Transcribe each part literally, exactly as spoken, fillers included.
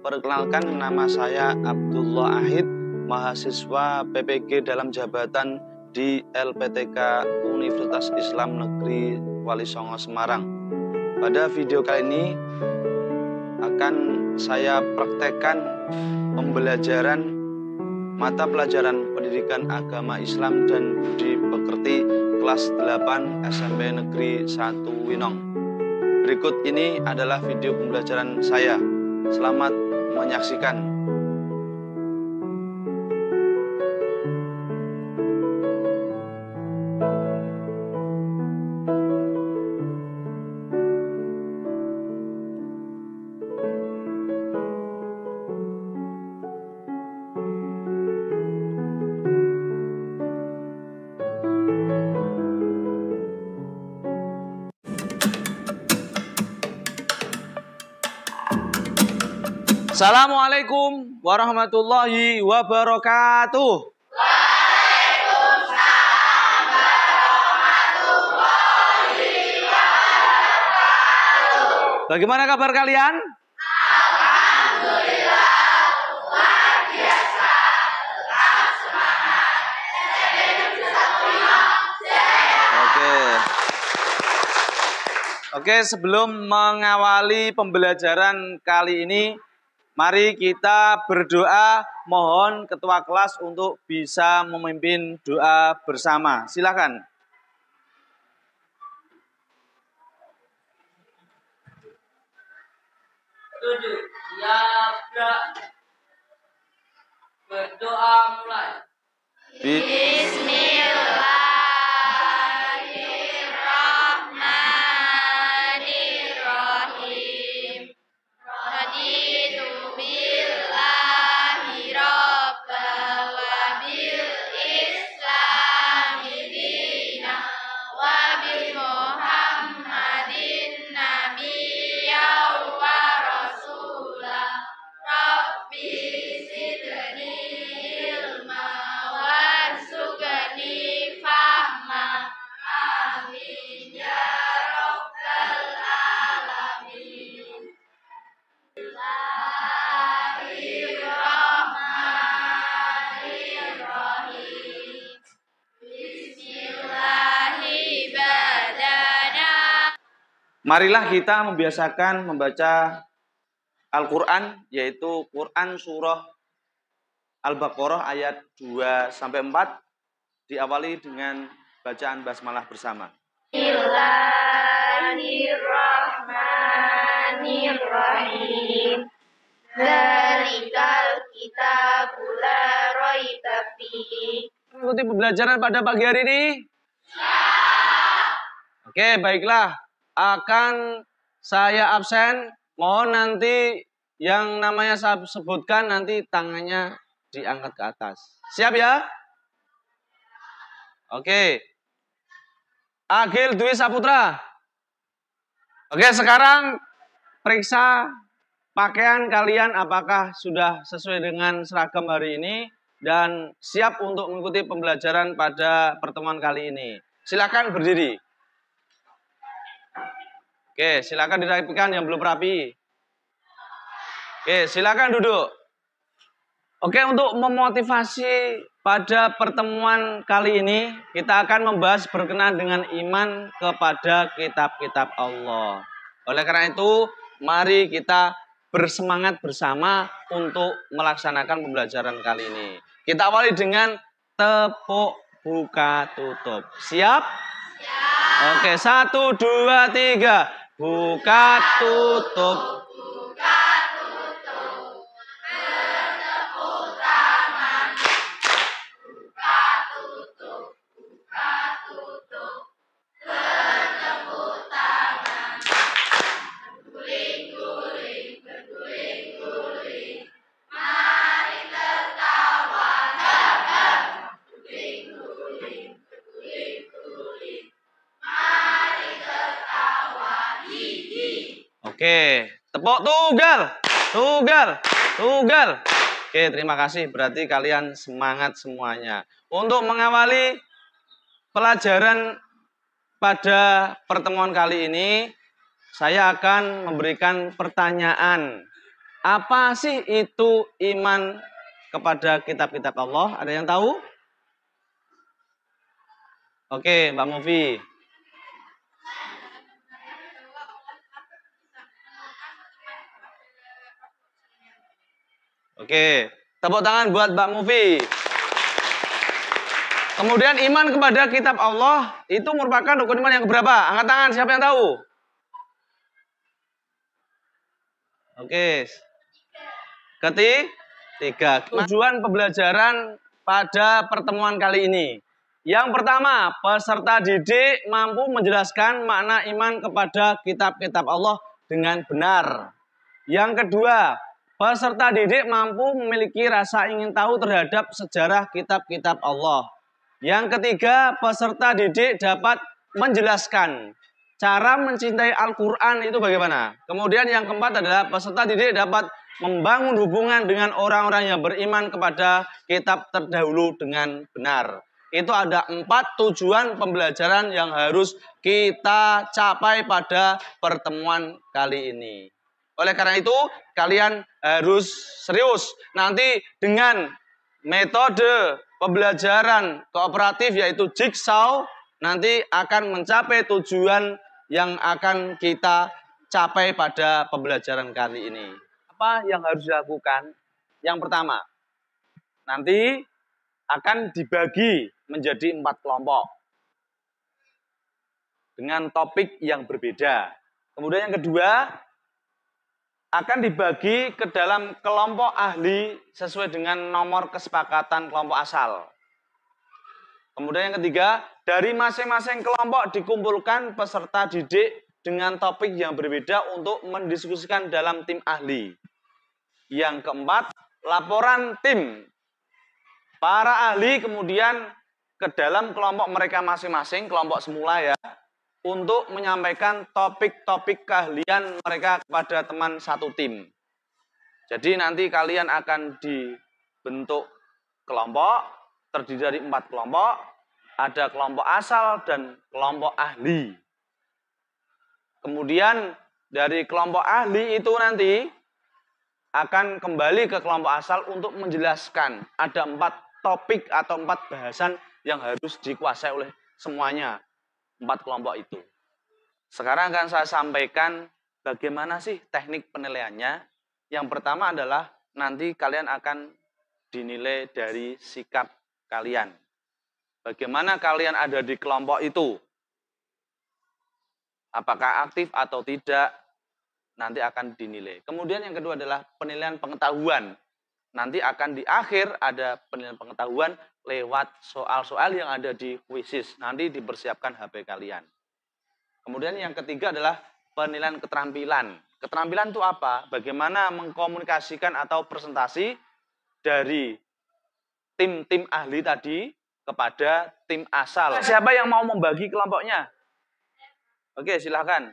Perkenalkan, nama saya Abdullah Ahid, mahasiswa P P G dalam jabatan di L P T K Universitas Islam Negeri Wali Songo Semarang. Pada video kali ini akan saya praktekkan pembelajaran mata pelajaran pendidikan agama Islam dan budi pekerti kelas delapan S M P Negeri satu Winong. Berikut ini adalah video pembelajaran saya. Selamat menyaksikan. Assalamualaikum warahmatullahi wabarakatuh. Waalaikumsalam warahmatullahi wabarakatuh. Bagaimana kabar kalian? Alhamdulillah, luar biasa. Tetap semangat. Oke. Oke, sebelum mengawali pembelajaran kali ini, mari kita berdoa, mohon ketua kelas untuk bisa memimpin doa bersama. Silakan. Tujuh, siap, gerak. Berdoa mulai. Bismillahirrahmanirrahim. Raditu billahi rabba wa bil islami dina wa bi Muhammadin nabiyya wa rasula. Rabbi zidni ilma warzuqni fahma. Amin ya rabbal alamin. Bismillahirrahmanirrahim. Bismillahibadana. Marilah kita membiasakan membaca Al-Quran, yaitu Quran Surah Al-Baqarah ayat dua sampai empat, diawali dengan bacaan basmalah bersama. Bismillahirrahmanirrahim. Dzalikal kitabu la raiba fihi. Mengikuti pembelajaran pada pagi hari ini? Oke, baiklah. Akan saya absen. Mohon nanti yang namanya saya sebutkan nanti tangannya diangkat ke atas. Siap ya? Oke. Agil Dwi Saputra. Oke, sekarang periksa pakaian kalian apakah sudah sesuai dengan seragam hari ini dan siap untuk mengikuti pembelajaran pada pertemuan kali ini. Silakan berdiri. Oke, silakan dirapikan yang belum rapi. Oke, silakan duduk. Oke, untuk memotivasi pada pertemuan kali ini, kita akan membahas berkenaan dengan iman kepada kitab-kitab Allah. Oleh karena itu, mari kita bersemangat bersama untuk melaksanakan pembelajaran kali ini. Kita awali dengan tepuk buka tutup. Siap? Siap. Oke, satu, dua, tiga. Buka tutup. Buka tutup. Bertepuk tangan. Buka tutup. Buka tutup. Bertepuk tangan. Guling-guling, berguling-guling. Mari tertawa. Guling-guling, berguling-guling. Mari tertawa. Hihi. Oke, tepuk tunggal, tunggal, tunggal. Oke, terima kasih. Berarti kalian semangat semuanya. Untuk mengawali pelajaran pada pertemuan kali ini, saya akan memberikan pertanyaan Apa sih itu iman kepada kitab-kitab Allah? Ada yang tahu? Oke, Mbak Mufi. Oke, tepuk tangan buat Mbak Mufi. Kemudian iman kepada kitab Allah itu merupakan rukun iman yang berapa? Angkat tangan, siapa yang tahu? Oke. Ketiga, tujuan pembelajaran pada pertemuan kali ini. Yang pertama, peserta didik mampu menjelaskan makna iman kepada kitab-kitab Allah dengan benar. Yang kedua, peserta didik mampu memiliki rasa ingin tahu terhadap sejarah kitab-kitab Allah. Yang ketiga, peserta didik dapat menjelaskan cara mencintai Al-Quran itu bagaimana. Kemudian yang keempat adalah peserta didik dapat membangun hubungan dengan orang-orang yang beriman kepada kitab terdahulu dengan benar. Itu ada empat tujuan pembelajaran yang harus kita capai pada pertemuan kali ini. Oleh karena itu, kalian harus serius. Nanti dengan metode pembelajaran kooperatif yaitu jigsaw, nanti akan mencapai tujuan yang akan kita capai pada pembelajaran kali ini. Apa yang harus dilakukan? Yang pertama, nanti akan dibagi menjadi empat kelompok dengan topik yang berbeda. Kemudian yang kedua, akan dibagi ke dalam kelompok ahli sesuai dengan nomor kesepakatan kelompok asal. Kemudian yang ketiga, dari masing-masing kelompok dikumpulkan peserta didik dengan topik yang berbeda untuk mendiskusikan dalam tim ahli. Yang keempat, laporan tim para ahli kemudian ke dalam kelompok mereka masing-masing, kelompok semula ya, untuk menyampaikan topik-topik keahlian mereka kepada teman satu tim. Jadi nanti kalian akan dibentuk kelompok, terdiri dari empat kelompok, ada kelompok asal dan kelompok ahli. Kemudian dari kelompok ahli itu nanti akan kembali ke kelompok asal untuk menjelaskan. Ada empat topik atau empat bahasan yang harus dikuasai oleh semuanya. Empat kelompok itu. Sekarang akan saya sampaikan bagaimana sih teknik penilaiannya. Yang pertama adalah nanti kalian akan dinilai dari sikap kalian. Bagaimana kalian ada di kelompok itu. Apakah aktif atau tidak, nanti akan dinilai. Kemudian yang kedua adalah penilaian pengetahuan. Nanti akan di akhir ada penilaian pengetahuan lewat soal-soal yang ada di kuisis. Nanti dipersiapkan H P kalian. Kemudian yang ketiga adalah penilaian keterampilan. Keterampilan itu apa? Bagaimana mengkomunikasikan atau presentasi dari tim-tim ahli tadi kepada tim asal. Siapa yang mau membagi kelompoknya? Oke, silahkan.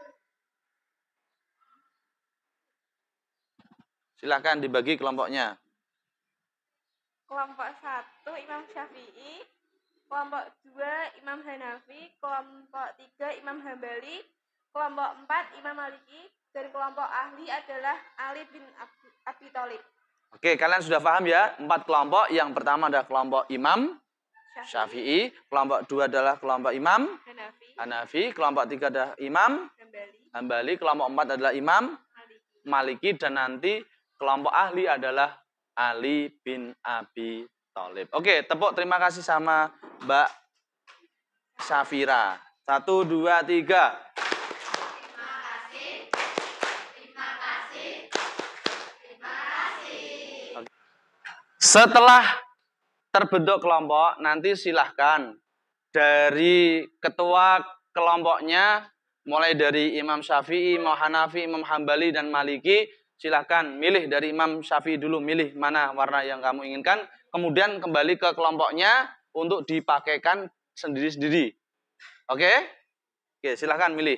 Silahkan dibagi kelompoknya. Kelompok satu Imam Syafi'i, kelompok dua Imam Hanafi, kelompok tiga Imam Hambali, kelompok empat Imam Maliki, dan kelompok ahli adalah Ali bin Abi Thalib. Oke, kalian sudah paham ya? Empat kelompok. Yang pertama adalah kelompok Imam Syafi'i, kelompok dua adalah kelompok Imam Hanafi, Hanafi, kelompok tiga adalah Imam Hambali, Hambali, kelompok empat adalah Imam Maliki. Maliki, dan nanti kelompok ahli adalah Ali bin Abi Thalib. Oke, tepuk terima kasih sama Mbak Syafira. Satu, dua, tiga. Terima kasih. Terima kasih. Terima kasih. Setelah terbentuk kelompok, nanti silahkan dari ketua kelompoknya, mulai dari Imam Syafi'i, Imam Hanafi, Imam Hambali, dan Maliki, silahkan milih dari Imam Syafi'i dulu, milih mana warna yang kamu inginkan. Kemudian kembali ke kelompoknya untuk dipakaikan sendiri-sendiri. Oke? Oke, silahkan milih.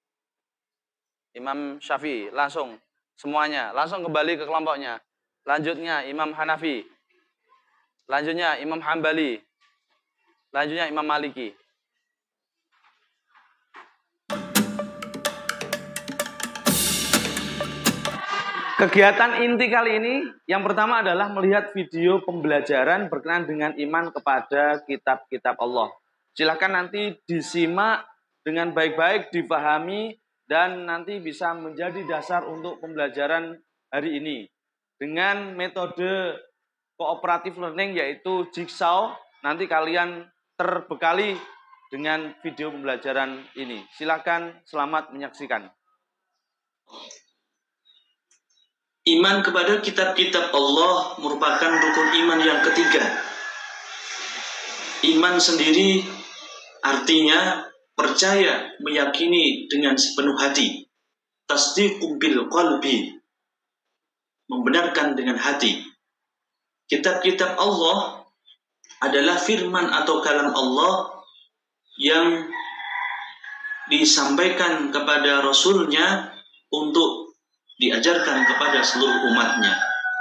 Imam Syafi'i, langsung. Semuanya, langsung kembali ke kelompoknya. Lanjutnya Imam Hanafi. Lanjutnya Imam Hambali. Lanjutnya Imam Maliki. Kegiatan inti kali ini yang pertama adalah melihat video pembelajaran berkenaan dengan iman kepada kitab-kitab Allah. Silakan nanti disimak dengan baik-baik, difahami, dan nanti bisa menjadi dasar untuk pembelajaran hari ini. Dengan metode cooperative learning yaitu Jigsaw, nanti kalian terbekali dengan video pembelajaran ini. Silakan, selamat menyaksikan. Iman kepada kitab-kitab Allah merupakan rukun iman yang ketiga. Iman sendiri artinya percaya, meyakini dengan sepenuh hati. Tasdiqu bil qalbi, membenarkan dengan hati. Kitab-kitab Allah adalah firman atau kalam Allah yang disampaikan kepada Rasulnya untuk diajarkan kepada seluruh umatnya.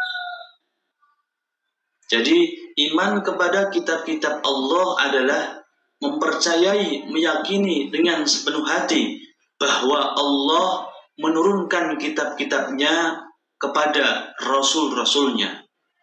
Jadi iman kepada kitab-kitab Allah adalah mempercayai, meyakini dengan sepenuh hati bahwa Allah menurunkan kitab-kitabnya kepada Rasul-Rasulnya.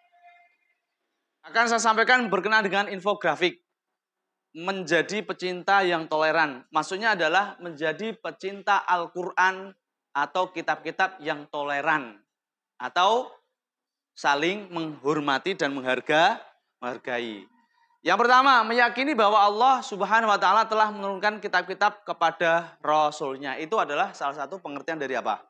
Akan saya sampaikan berkenaan dengan infografik. Menjadi pecinta yang toleran. Maksudnya adalah menjadi pecinta Al-Quran atau kitab-kitab yang toleran. Atau saling menghormati dan mengharga, menghargai. Yang pertama, meyakini bahwa Allah Subhanahu wa Ta'ala telah menurunkan kitab-kitab kepada Rasul-Nya. Itu adalah salah satu pengertian dari apa?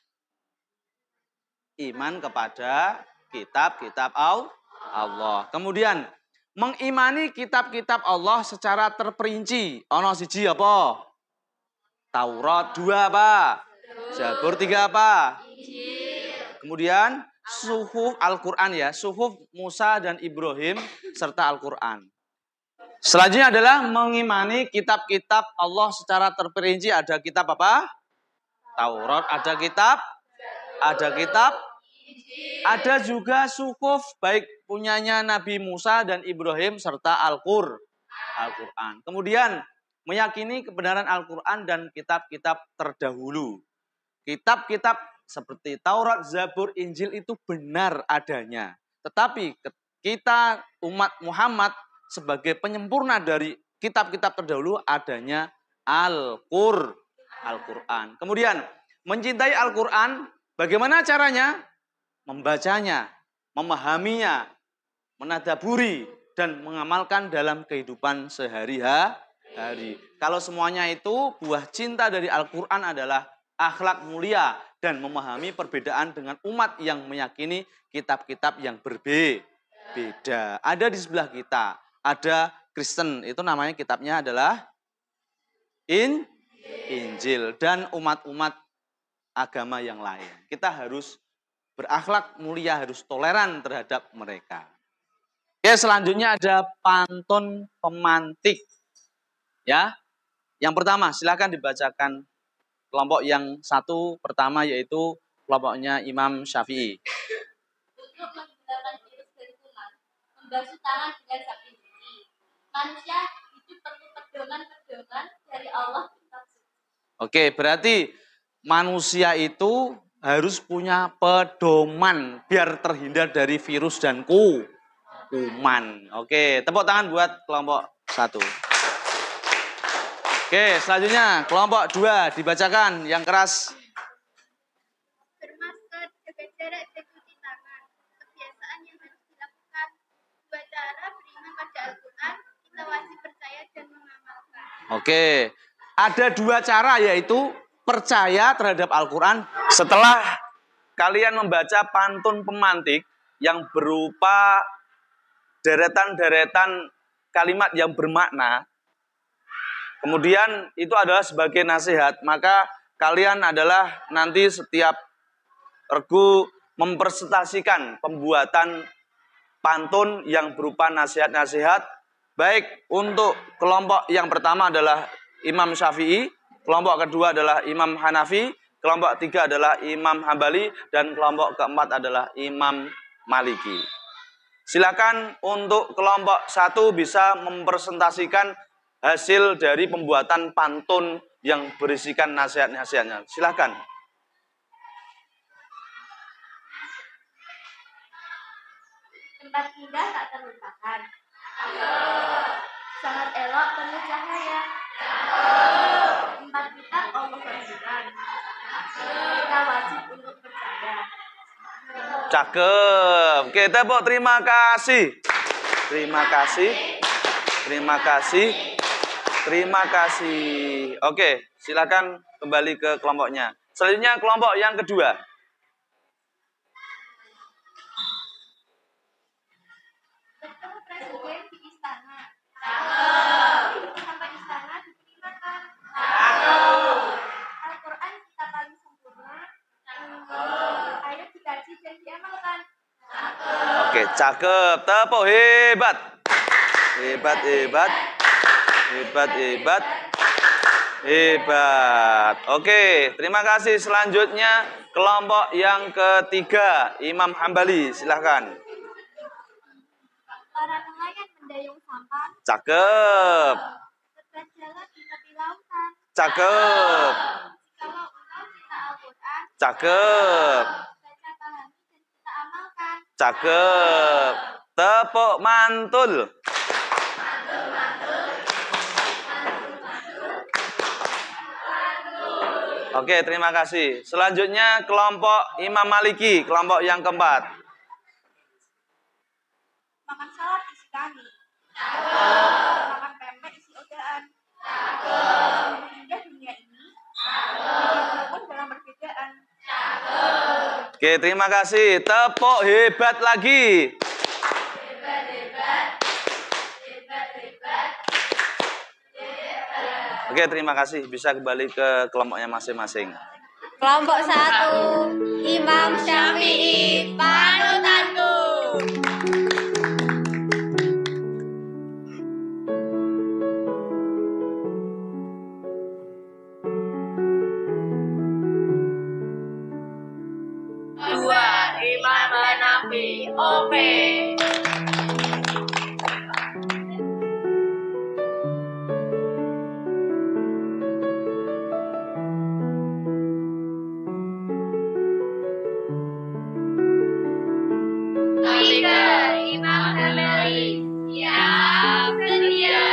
Iman kepada kitab-kitab Allah. Kemudian, mengimani kitab-kitab Allah secara terperinci. Ono siji apa? Taurat. Dua apa? Zabur. Tiga apa? Kemudian suhuf Al-Quran ya. Suhuf Musa dan Ibrahim serta Al-Quran. Selanjutnya adalah mengimani kitab-kitab Allah secara terperinci. Ada kitab apa? Taurat. Ada kitab? Ada kitab? Ada juga suhuf baik punyanya Nabi Musa dan Ibrahim serta Al-Qur, Al-Quran. Kemudian meyakini kebenaran Al-Quran dan kitab-kitab terdahulu. Kitab-kitab seperti Taurat, Zabur, Injil itu benar adanya. Tetapi kita umat Muhammad sebagai penyempurna dari kitab-kitab terdahulu adanya Al-Qur, Al-Quran. Kemudian mencintai Al-Quran, bagaimana caranya? Membacanya, memahaminya, menadaburi, dan mengamalkan dalam kehidupan sehari-hari. Kalau semuanya itu buah cinta dari Al-Quran adalah akhlak mulia dan memahami perbedaan dengan umat yang meyakini kitab-kitab yang berbeda. Ada di sebelah kita, ada Kristen, itu namanya kitabnya adalah In, Injil, dan umat-umat agama yang lain. Kita harus berakhlak mulia, harus toleran terhadap mereka. Oke, selanjutnya ada pantun pemantik. Ya, yang pertama silakan dibacakan kelompok yang satu pertama yaitu kelompoknya Imam Syafi'i. Untuk menghilangkan virus dari kuman, membasuh tangan dengan sabun suci. Manusia hidup perlu pedoman-pedoman dari Allah. Oke, berarti manusia itu harus punya pedoman biar terhindar dari virus dan ku, kuman. Oke, tepuk tangan buat kelompok satu. Oke, selanjutnya kelompok dua dibacakan yang keras. Bermasker, jaga jarak, dan cuci tangan. Kebiasaan yang harus dilakukan. Dua cara beriman pada Al-Quran, kita wajib percaya dan mengamalkan. Oke, ada dua cara yaitu percaya terhadap Al-Quran setelah kalian membaca pantun pemantik yang berupa deretan-deretan kalimat yang bermakna. Kemudian itu adalah sebagai nasihat, maka kalian adalah nanti setiap regu mempresentasikan pembuatan pantun yang berupa nasihat-nasihat, baik untuk kelompok yang pertama adalah Imam Syafi'i, kelompok kedua adalah Imam Hanafi, kelompok tiga adalah Imam Hambali, dan kelompok keempat adalah Imam Maliki. Silakan untuk kelompok satu bisa mempresentasikan hasil dari pembuatan pantun yang berisikan nasihat-nasihatnya. Silakan. Tempat indah tak terlupakan. Sangat elok penuh cahaya. Tempat kitab Allah firmankan. Kita wajib untuk percaya. Cakep. Oke, tepuk terima kasih. Terima kasih. Terima kasih. Terima kasih. Oke, silakan kembali ke kelompoknya. Selanjutnya kelompok yang kedua. Bertemu presiden di istana. Sampai istana diberi makan. Al-Quran kita paling sempurna. Ayo dikaji dan diamalkan. Oke, cakep. Tepuk hebat. Hebat, hebat. Hebat, hebat. Hebat. Oke, terima kasih. Selanjutnya kelompok yang ketiga, Imam Hambali. Silahkan. Para nelayan mendayung sampah. Cakep. Berjalan di tepi lautan. Cakep. Kalau engkau cinta Al-Quran. Cakep. Baca, pahami, dan kita amalkan. Cakep. Tepuk mantul. Oke, terima kasih. Selanjutnya kelompok Imam Maliki, kelompok yang keempat. Makan salad isi kami. Makan pempek isi odaan. Sungguh indah dunia ini. Walaupun dalam perbedaan. Oke, terima kasih. Tepuk hebat lagi. Oke, terima kasih. Bisa kembali ke kelompoknya masing-masing. Kelompok satu, Imam Syafi'i, panutanku. Dua, Imam Hanafi, O P. Tiga, Imam Hambali, siap sedia.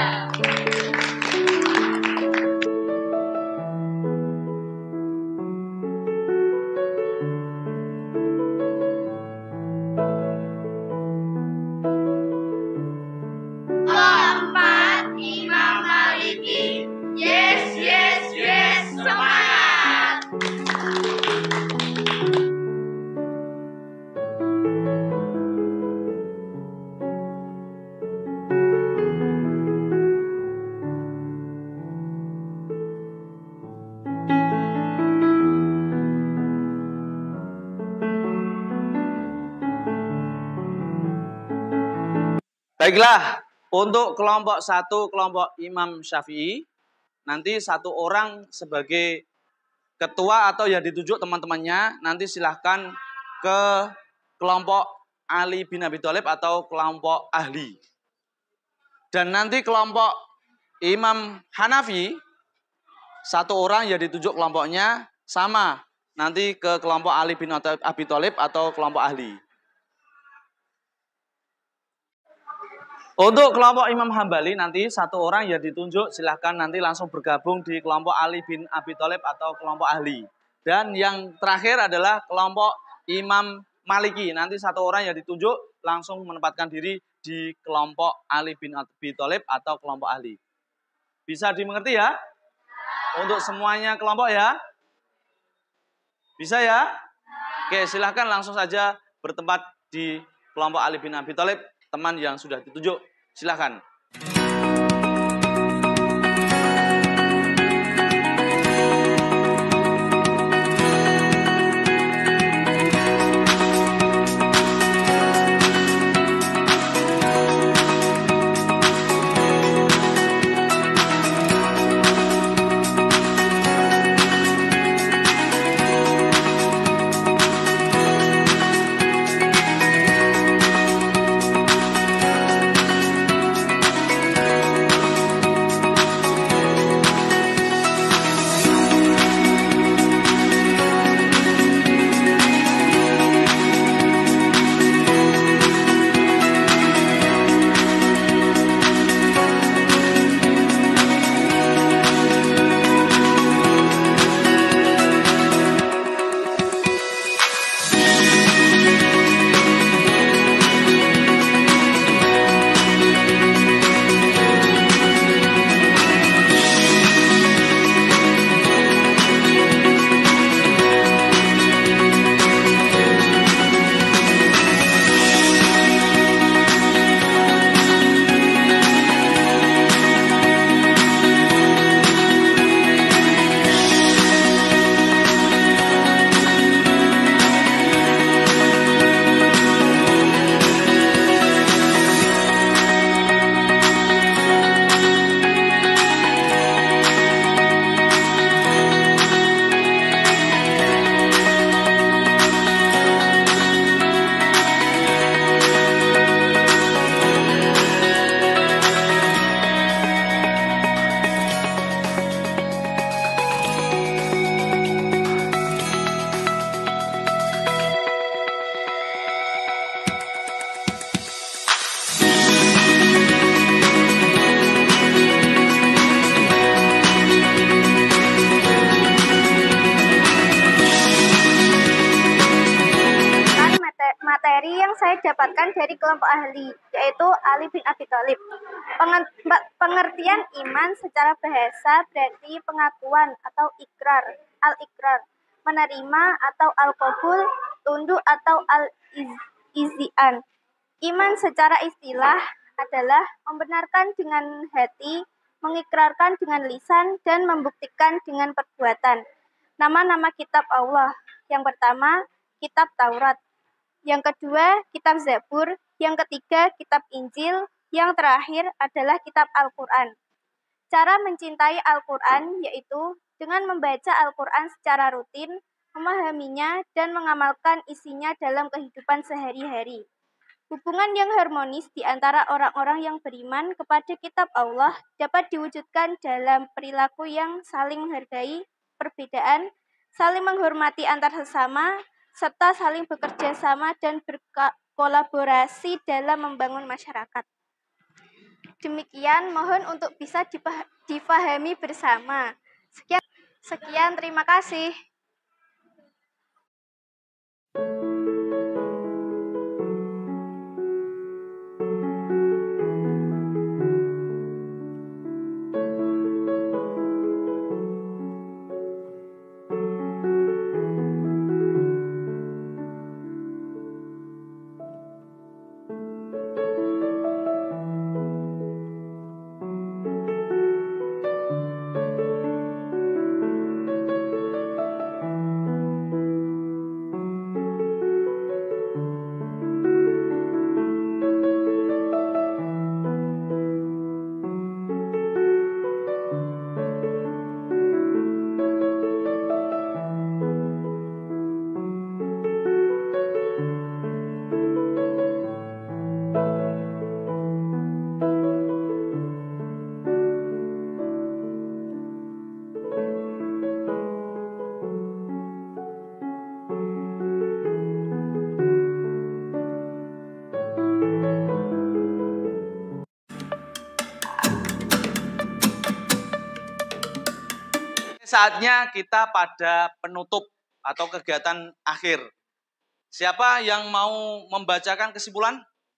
Keempat, Imam Maliki, yes, yes, yes, semangat. Baiklah, untuk kelompok satu, kelompok Imam Syafi'i, nanti satu orang sebagai ketua atau yang ditunjuk teman-temannya, nanti silahkan ke kelompok Ali bin Abi Thalib atau kelompok ahli. Dan nanti kelompok Imam Hanafi, satu orang yang ditunjuk kelompoknya sama, nanti ke kelompok Ali bin Abi Thalib atau kelompok ahli. Untuk kelompok Imam Hambali nanti satu orang yang ditunjuk silahkan nanti langsung bergabung di kelompok Ali bin Abi Thalib atau kelompok ahli. Dan yang terakhir adalah kelompok Imam Maliki. Nanti satu orang yang ditunjuk langsung menempatkan diri di kelompok Ali bin Abi Thalib atau kelompok ahli. Bisa dimengerti ya? Untuk semuanya kelompok ya? Bisa ya? Oke, silahkan langsung saja bertempat di kelompok Ali bin Abi Thalib, teman yang sudah ditunjuk. Silahkan. dapatkan dari kelompok ahli, yaitu Ali bin Abi Thalib. Pengertian iman secara bahasa berarti pengakuan atau ikrar, al-ikrar, menerima atau al-qabul, tunduk atau al-izian. Iman secara istilah adalah membenarkan dengan hati, mengikrarkan dengan lisan, dan membuktikan dengan perbuatan. Nama-nama kitab Allah. Yang pertama, kitab Taurat. Yang kedua, kitab Zabur. Yang ketiga, kitab Injil. Yang terakhir adalah kitab Al-Quran. Cara mencintai Al-Quran yaitu dengan membaca Al-Quran secara rutin, memahaminya, dan mengamalkan isinya dalam kehidupan sehari-hari. Hubungan yang harmonis di antara orang-orang yang beriman kepada kitab Allah dapat diwujudkan dalam perilaku yang saling menghargai perbedaan, saling menghormati antar sesama, serta saling bekerja sama dan berkolaborasi dalam membangun masyarakat. Demikian, mohon untuk bisa dipahami bersama. Sekian, sekian terima kasih. Saatnya kita pada penutup atau kegiatan akhir. Siapa yang mau membacakan kesimpulan?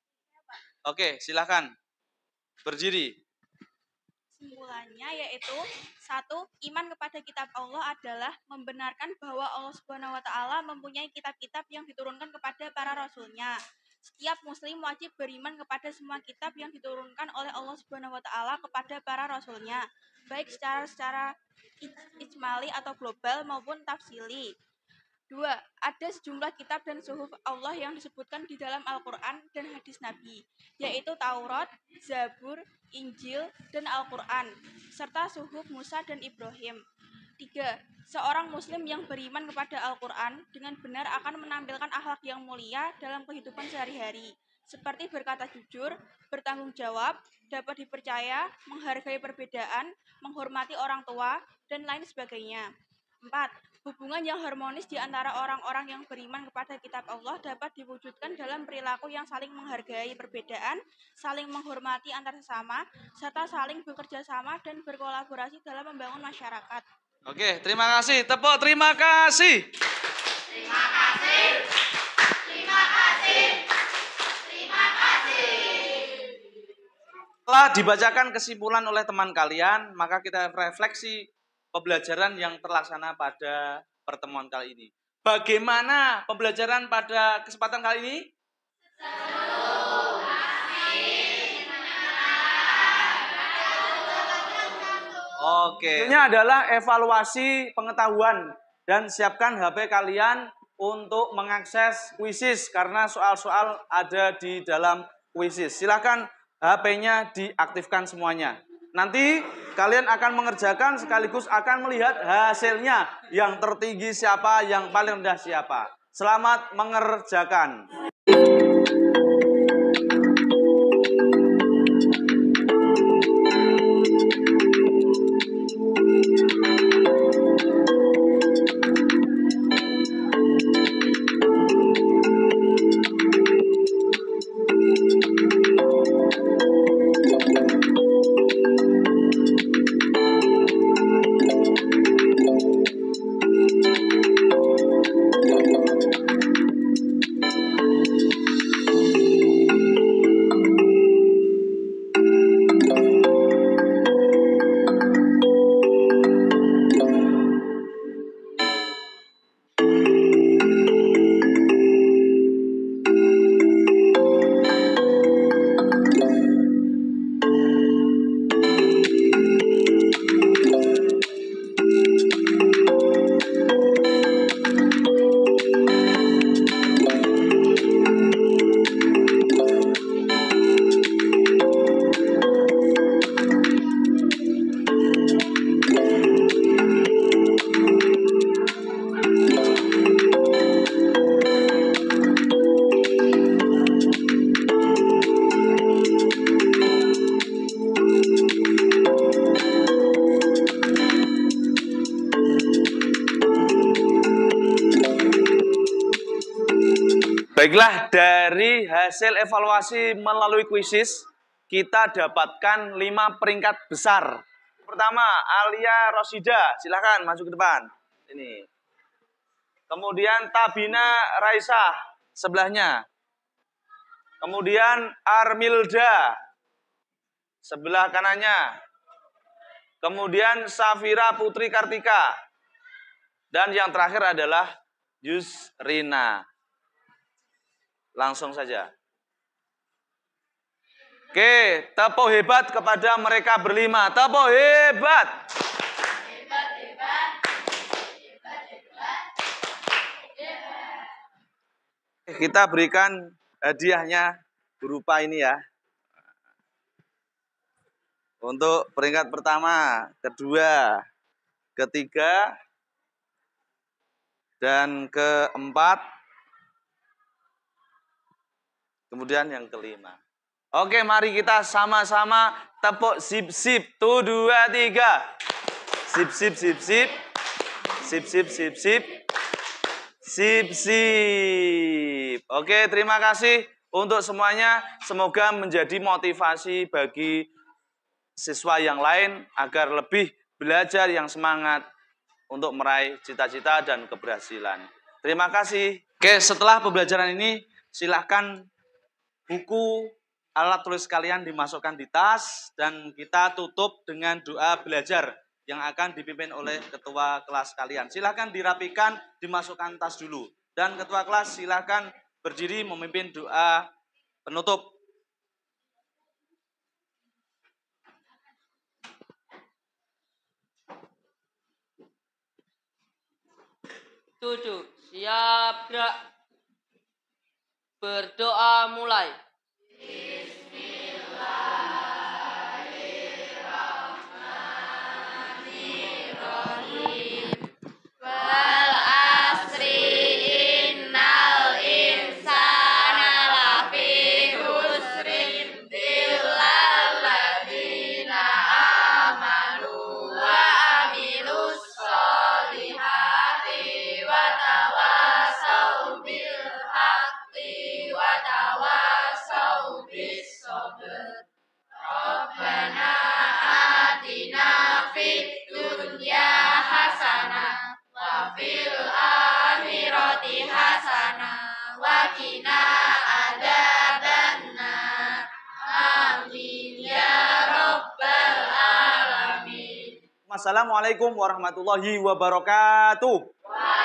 Oke, silakan. Berdiri. Kesimpulannya yaitu satu, iman kepada kitab Allah adalah membenarkan bahwa Allah Subhanahu wa taala mempunyai kitab-kitab yang diturunkan kepada para rasulnya. Setiap muslim wajib beriman kepada semua kitab yang diturunkan oleh Allah Subhanahu wa taala kepada para rasulnya, baik secara secara ijmali atau global maupun tafsili. Dua, ada sejumlah kitab dan suhuf Allah yang disebutkan di dalam Al-Quran dan hadis Nabi, yaitu Taurat, Zabur, Injil, dan Al-Quran, serta suhuf Musa dan Ibrahim. Tiga, seorang muslim yang beriman kepada Al-Quran dengan benar akan menampilkan akhlak yang mulia dalam kehidupan sehari-hari, seperti berkata jujur, bertanggung jawab, dapat dipercaya, menghargai perbedaan, menghormati orang tua, dan lain sebagainya. Empat, hubungan yang harmonis di antara orang-orang yang beriman kepada kitab Allah dapat diwujudkan dalam perilaku yang saling menghargai perbedaan, saling menghormati antar sesama, serta saling bekerja sama dan berkolaborasi dalam membangun masyarakat. Oke, terima kasih. Tepuk terima kasih. Terima kasih. Terima kasih. Terima kasih. Setelah dibacakan kesimpulan oleh teman kalian, maka kita refleksi pembelajaran yang terlaksana pada pertemuan kali ini. Bagaimana pembelajaran pada kesempatan kali ini? Oke. Ini adalah evaluasi pengetahuan dan siapkan H P kalian untuk mengakses Quizzes karena soal-soal ada di dalam Quizzes. Silakan H P-nya diaktifkan semuanya. Nanti kalian akan mengerjakan sekaligus akan melihat hasilnya. Yang tertinggi siapa, yang paling rendah siapa. Selamat mengerjakan. Baiklah, dari hasil evaluasi melalui kuisis, kita dapatkan lima peringkat besar. Pertama, Alia Rosida, silakan masuk ke depan. Ini. Kemudian Tabina Raisah, sebelahnya. Kemudian Armilda, sebelah kanannya. Kemudian Safira Putri Kartika. Dan yang terakhir adalah Yusrina. Langsung saja. Oke, tepuk hebat kepada mereka berlima. Tepuk hebat. Hebat, hebat. Hebat, hebat. Kita berikan hadiahnya berupa ini ya. Untuk peringkat pertama, kedua, ketiga, dan keempat, kemudian yang kelima. Oke, mari kita sama-sama tepuk sip-sip. Tuh, dua, tiga. Sip-sip, sip-sip. Sip-sip, sip-sip. Sip-sip. Oke, terima kasih untuk semuanya. Semoga menjadi motivasi bagi siswa yang lain agar lebih belajar yang semangat untuk meraih cita-cita dan keberhasilan. Terima kasih. Oke, setelah pembelajaran ini silakan buku, alat tulis kalian dimasukkan di tas dan kita tutup dengan doa belajar yang akan dipimpin oleh ketua kelas kalian. Silakan dirapikan, dimasukkan tas dulu. Dan ketua kelas silakan berdiri memimpin doa penutup. Duduk, siap, gerak. Berdoa mulai. Wal asri innal insana lafi khusrin illal ladzina amanu wa amilus solihati wa tawasau bil haqqi wa tawasau bis sabr. Rabbana atina fid dunya hasanah wa fil akhirati hasanah wa qina adzabannar. Amin ya rabbal alamin. Wassalamualaikum warahmatullahi wabarakatuh.